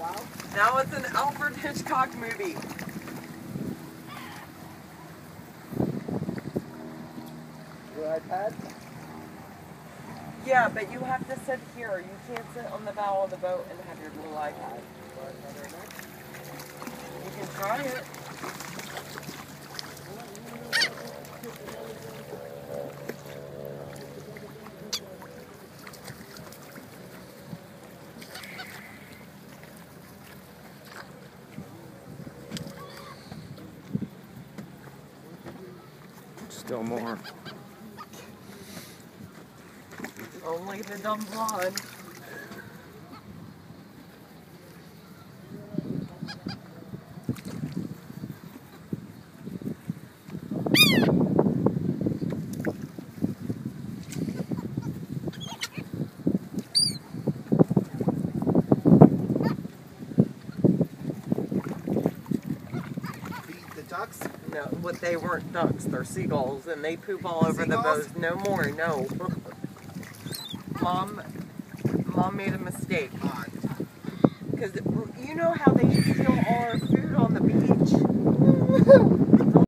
Now it's an Alfred Hitchcock movie. Your iPad? Yeah, but you have to sit here. You can't sit on the bow of the boat and have your little iPad. You can try it. Still more. Only the dumb blonde. The ducks? No, what they weren't ducks, they're seagulls, and they poop all over the boat. No more, no. Mom made a mistake. Because you know how they steal all our food on the beach?